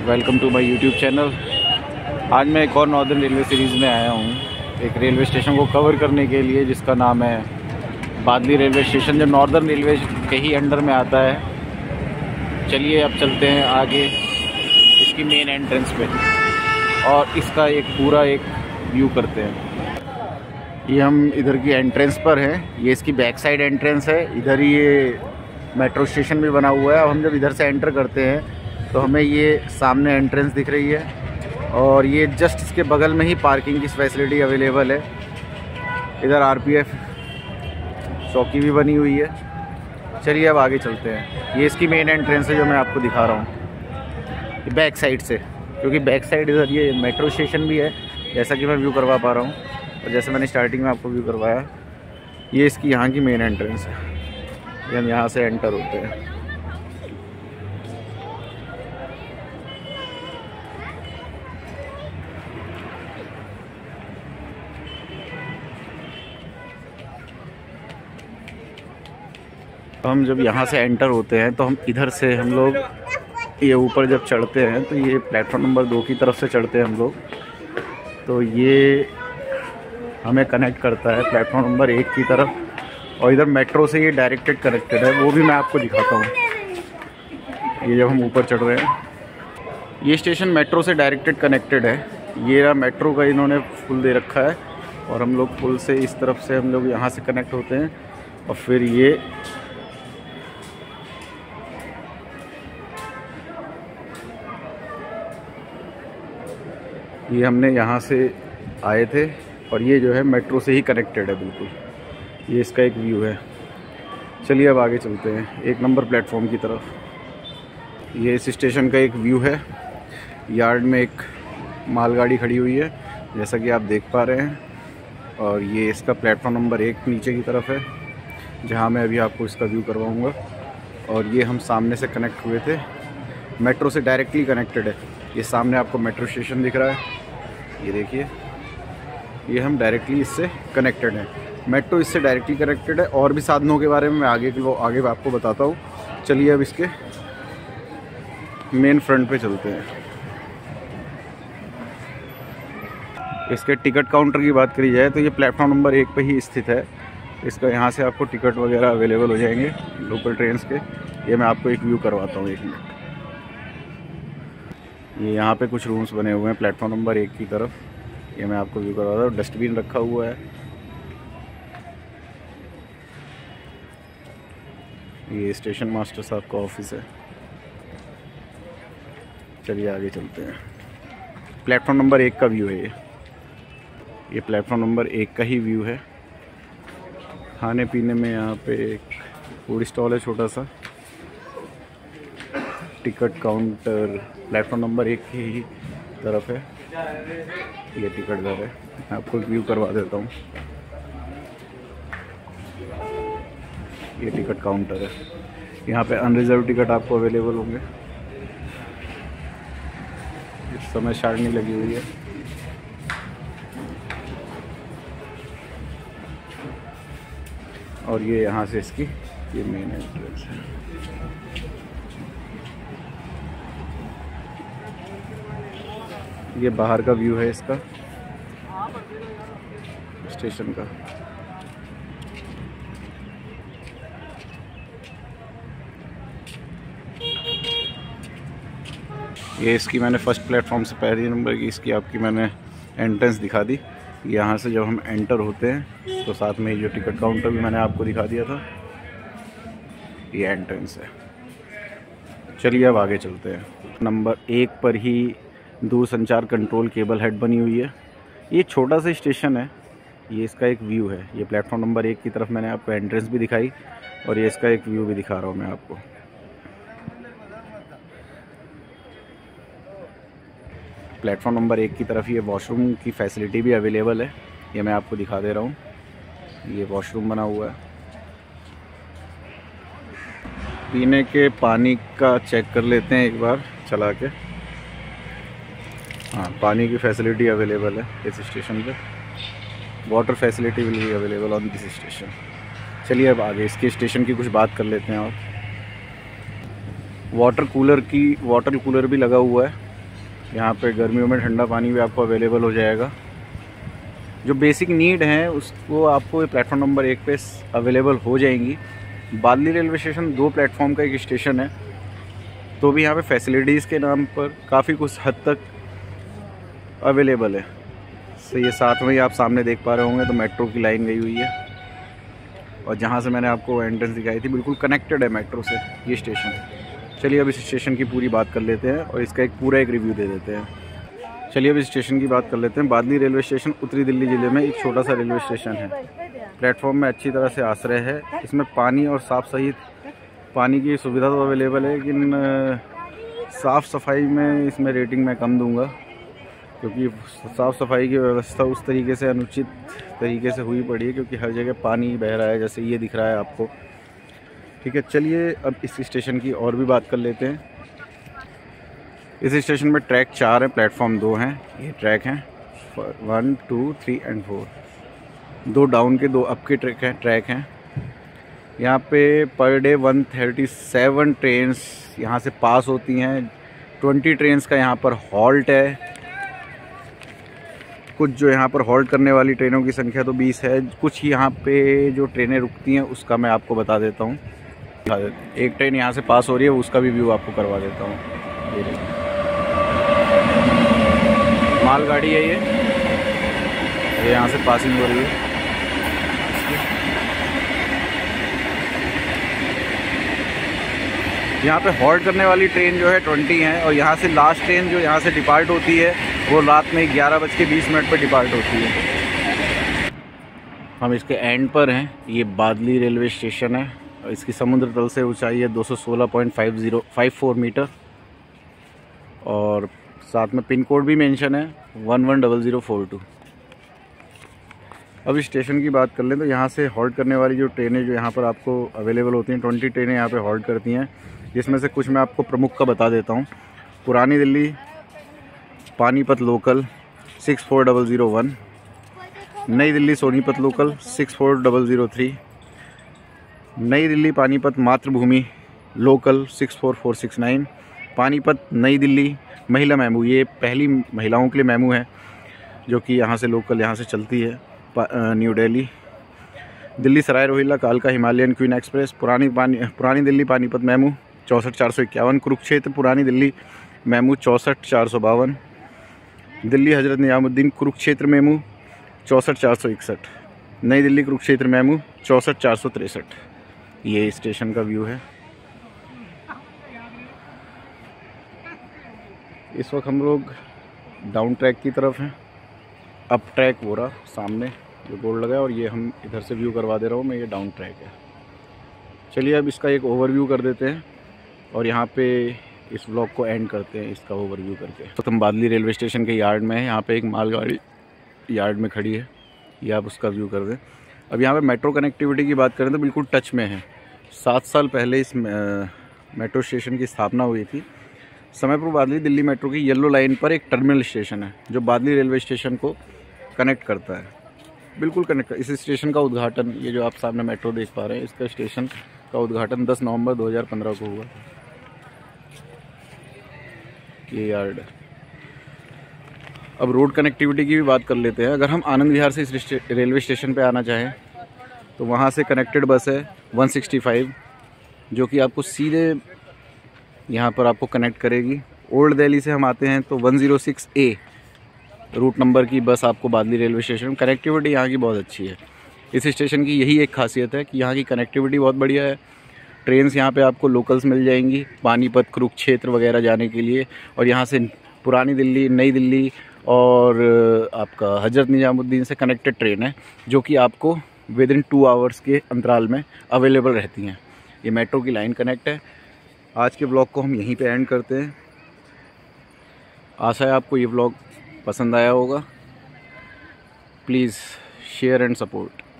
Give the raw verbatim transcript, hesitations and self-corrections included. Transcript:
Welcome to my YouTube channel. आज मैं एक और नॉर्दर्न रेलवे सीरीज़ में आया हूँ, एक रेलवे स्टेशन को कवर करने के लिए जिसका नाम है बादली रेलवे स्टेशन, जो नॉर्दर्न रेलवे के ही अंडर में आता है। चलिए अब चलते हैं आगे इसकी मेन एंट्रेंस पे और इसका एक पूरा एक व्यू करते हैं। ये हम इधर की एंट्रेंस पर हैं, ये इसकी बैक साइड एंट्रेंस है। इधर ये मेट्रो स्टेशन भी बना हुआ है। अब हम जब इधर से एंटर करते हैं तो हमें ये सामने एंट्रेंस दिख रही है और ये जस्ट इसके बगल में ही पार्किंग की फैसिलिटी अवेलेबल है। इधर आरपीएफ चौकी भी बनी हुई है। चलिए अब आगे चलते हैं। ये इसकी मेन एंट्रेंस है जो मैं आपको दिखा रहा हूँ बैक साइड से, क्योंकि बैक साइड इधर ये मेट्रो स्टेशन भी है, जैसा कि मैं व्यू करवा पा रहा हूँ। और जैसे मैंने स्टार्टिंग में आपको व्यू करवाया, ये इसकी यहाँ की मेन एंट्रेंस है। ये हम यहाँ से एंटर होते हैं। हम जब यहाँ से एंटर होते हैं तो हम इधर से हम लोग ये ऊपर जब चढ़ते हैं तो ये प्लेटफॉर्म नंबर दो की तरफ से चढ़ते हैं हम लोग, तो ये हमें कनेक्ट करता है प्लेटफॉर्म नंबर एक की तरफ। और इधर मेट्रो से ये डायरेक्टेड कनेक्टेड है, वो भी मैं आपको दिखाता हूँ। ये जब हम ऊपर चढ़ रहे हैं, ये स्टेशन मेट्रो से डायरेक्टेड कनेक्टेड है। ये रहा मेट्रो का इन्होंने पुल दे रखा है और हम लोग पुल से इस तरफ से हम लोग यहाँ से कनेक्ट होते हैं और फिर ये ये हमने यहाँ से आए थे और ये जो है मेट्रो से ही कनेक्टेड है बिल्कुल। ये इसका एक व्यू है। चलिए अब आगे चलते हैं एक नंबर प्लेटफॉर्म की तरफ। ये इस स्टेशन का एक व्यू है। यार्ड में एक मालगाड़ी खड़ी हुई है जैसा कि आप देख पा रहे हैं, और ये इसका प्लेटफॉर्म नंबर एक नीचे की तरफ है जहाँ मैं अभी आपको इसका व्यू करवाऊँगा। और ये हम सामने से कनेक्ट हुए थे, मेट्रो से डायरेक्टली कनेक्टेड है। ये सामने आपको मेट्रो स्टेशन दिख रहा है, ये देखिए, ये हम डायरेक्टली इससे कनेक्टेड हैं। मेट्रो इससे डायरेक्टली कनेक्टेड है। और भी साधनों के बारे में मैं आगे के आगे आपको बताता हूँ। चलिए अब इसके मेन फ्रंट पे चलते हैं। इसके टिकट काउंटर की बात करी जाए तो ये प्लेटफॉर्म नंबर एक पे ही स्थित है। इसका यहाँ से आपको टिकट वगैरह अवेलेबल हो जाएंगे लोकल ट्रेन्स के। ये मैं आपको एक व्यू करवाता हूँ, एक मिनट। ये यहाँ पे कुछ रूम्स बने हुए हैं प्लेटफॉर्म नंबर एक की तरफ, ये मैं आपको व्यू करवाता हूँ। डस्टबिन रखा हुआ है। ये स्टेशन मास्टर साहब का ऑफिस है। चलिए आगे चलते हैं। प्लेटफॉर्म नंबर एक का व्यू है ये ये प्लेटफॉर्म नंबर एक का ही व्यू है। खाने पीने में यहाँ पे एक फूड स्टॉल है छोटा सा। टिकट काउंटर प्लेटफॉर्म नंबर एक की ही तरफ है। ये टिकट घर है, मैं आपको व्यू करवा देता हूँ। ये टिकट काउंटर है। यहाँ पे अनरिजर्व टिकट आपको अवेलेबल होंगे। इस समय सारनी लगी हुई है। और ये यहाँ से इसकी ये मेन एंट्रेंस है। ये बाहर का व्यू है इसका स्टेशन का। ये इसकी मैंने फर्स्ट प्लेटफॉर्म से पहली नंबर की इसकी आपकी मैंने एंट्रेंस दिखा दी। यहाँ से जब हम एंटर होते हैं तो साथ में जो टिकट काउंटर भी मैंने आपको दिखा दिया था, ये एंट्रेंस है। चलिए अब आगे चलते हैं। नंबर एक पर ही दूरसंचार कंट्रोल केबल हेड बनी हुई है। ये छोटा सा स्टेशन है। ये इसका एक व्यू है। ये प्लेटफॉर्म नंबर एक की तरफ मैंने आपको एंट्रेंस भी दिखाई और ये इसका एक व्यू भी दिखा रहा हूँ मैं आपको। प्लेटफॉर्म नंबर एक की तरफ ये वॉशरूम की फैसिलिटी भी अवेलेबल है। ये मैं आपको दिखा दे रहा हूँ। ये वॉशरूम बना हुआ है। पीने के पानी का चेक कर लेते हैं एक बार चला के। हाँ, पानी की फैसिलिटी अवेलेबल है इस स्टेशन पे। Water facility will be available on this station. चलिए अब आगे इसके स्टेशन की कुछ बात कर लेते हैं। और वाटर कूलर की वाटर कूलर भी लगा हुआ है यहाँ पे गर्मियों में ठंडा पानी भी आपको अवेलेबल हो जाएगा। जो बेसिक नीड हैं उसको आपको प्लेटफॉर्म नंबर एक पे अवेलेबल हो जाएंगी। बादली रेलवे स्टेशन दो प्लेटफॉर्म का एक स्टेशन है, तो भी यहाँ पे फैसिलिटीज़ के नाम पर काफ़ी कुछ हद तक अवेलेबल है। तो ये साथ में ही आप सामने देख पा रहे होंगे तो मेट्रो की लाइन गई हुई है, और जहाँ से मैंने आपको एंट्रेंस दिखाई थी बिल्कुल कनेक्टेड है मेट्रो से ये स्टेशन। चलिए अब इस स्टेशन की पूरी बात कर लेते हैं और इसका एक पूरा एक रिव्यू दे देते हैं। चलिए अब इस स्टेशन की बात कर लेते हैं। बादली रेलवे स्टेशन उत्तरी दिल्ली ज़िले में एक छोटा सा रेलवे स्टेशन है। प्लेटफॉर्म में अच्छी तरह से आश्रय है। इसमें पानी और साफ़ सहित पानी की सुविधा तो अवेलेबल है, लेकिन साफ़ सफाई में इसमें रेटिंग मैं कम दूंगा, क्योंकि साफ़ सफाई की व्यवस्था उस तरीके से अनुचित तरीके से हुई पड़ी है, क्योंकि हर जगह पानी बह रहा है जैसे ये दिख रहा है आपको। ठीक है, चलिए अब इस स्टेशन की और भी बात कर लेते हैं। इस स्टेशन में ट्रैक चार हैं, प्लेटफॉर्म दो हैं। ये ट्रैक हैं one two three and four, दो डाउन के दो अप के ट्रैक हैं ट्रैक हैं यहाँ पे per day one thirty seven trains यहाँ से पास होती हैं। ट्वेंटी ट्रेन्स का यहाँ पर हॉल्ट है। कुछ जो यहाँ पर हॉल्ट करने वाली ट्रेनों की संख्या तो बीस है। कुछ यहाँ पे जो ट्रेनें रुकती हैं उसका मैं आपको बता देता हूँ। एक ट्रेन यहाँ से पास हो रही है, उसका भी व्यू आपको करवा देता हूँ। ये देखिए मालगाड़ी है, ये ये यहाँ से पासिंग हो रही है। यहाँ पे हॉल्ट करने वाली ट्रेन जो है ट्वेंटी है, और यहाँ से लास्ट ट्रेन जो यहाँ से डिपार्ट होती है वो रात में ग्यारह बज के बीस मिनट पर डिपार्ट होती है। हम इसके एंड पर हैं। ये बादली रेलवे स्टेशन है, और इसकी समुद्र तल से ऊंचाई है दो सौ सोलह point five zero five four meter, और साथ में पिन कोड भी मेंशन है one one double zero four two. अब इस स्टेशन की बात कर लें तो यहाँ से हॉल्ट करने वाली जो ट्रेनें जो यहाँ पर आपको अवेलेबल होती हैं, ट्वेंटी ट्रेनें यहाँ पे हॉल्ट करती हैं, जिसमें से कुछ मैं आपको प्रमुख का बता देता हूँ। पुरानी Delhi Panipat local six four double zero one, नई Delhi Sonipat local six four double zero three, नई Delhi Panipat Matribhumi local six four four six nine, Panipat नई दिल्ली महिला मेमू, ये पहली महिलाओं के लिए मेमू है जो कि यहाँ से लोकल यहाँ से चलती है न्यू दिल्ली। दिल्ली सराय रोहिल्ला कालका हिमालयन क्वीन एक्सप्रेस पुरानी पानी पुरानी दिल्ली पानीपत मेमू चौंसठ चार सौ इक्यावन, कुरुक्षेत्र पुरानी दिल्ली मेमू चौंसठ चार सौ बावन, दिल्ली हजरत निजामुद्दीन कुरुक्षेत्र मेमू चौंसठ चार सौ इकसठ, नई दिल्ली कुरुक्षेत्र मेमू चौंसठ चार सौ तिरसठ। ये स्टेशन का व्यू है। इस वक्त हम लोग डाउन ट्रैक की तरफ हैं। अप ट्रैक वो रहा सामने जो बोर्ड लगा है, और ये हम इधर से व्यू करवा दे रहा हूँ मैं, ये डाउन ट्रैक है। चलिए अब इसका एक ओवरव्यू कर देते हैं और यहाँ पे इस व्लॉग को एंड करते हैं इसका ओवरव्यू करके। तो हम बादली रेलवे स्टेशन के यार्ड में हैं। यहाँ पे एक मालगाड़ी यार्ड में खड़ी है, ये आप उसका व्यू कर दें। अब यहाँ पे मेट्रो कनेक्टिविटी की बात करें तो बिल्कुल टच में है। सात साल पहले इस मेट्रो स्टेशन की स्थापना हुई थी। समयपुर बादली दिल्ली मेट्रो की येलो लाइन पर एक टर्मिनल स्टेशन है जो बादली रेलवे स्टेशन को कनेक्ट करता है, बिल्कुल कनेक्ट। इस स्टेशन का उद्घाटन, ये जो आप सामने मेट्रो देख पा रहे हैं, इसका स्टेशन का उद्घाटन दस नवंबर दो हज़ार पंद्रह को हुआ। ये यार्ड। अब रोड कनेक्टिविटी की भी बात कर लेते हैं। अगर हम आनंद विहार से इस रेलवे स्टेशन पे आना चाहें तो वहाँ से कनेक्टेड बस है वन सिक्सटी फाइव, जो कि आपको सीधे यहाँ पर आपको कनेक्ट करेगी। ओल्ड दिल्ली से हम आते हैं तो one zero six A route number की बस आपको बादली रेलवे स्टेशन। कनेक्टिविटी यहाँ की बहुत अच्छी है। इस स्टेशन की यही एक खासियत है कि यहाँ की कनेक्टिविटी बहुत बढ़िया है। ट्रेन्स यहाँ पे आपको लोकल्स मिल जाएंगी पानीपत कुरुक्षेत्र वगैरह जाने के लिए, और यहाँ से पुरानी दिल्ली, नई दिल्ली और आपका हजरत निजामुद्दीन से कनेक्टेड ट्रेन है जो कि आपको विद इन टू आवर्स के अंतराल में अवेलेबल रहती हैं। ये मेट्रो की लाइन कनेक्ट है। आज के ब्लॉग को हम यहीं पे एंड करते हैं। आशा है आपको ये ब्लॉग पसंद आया होगा। Please share and support.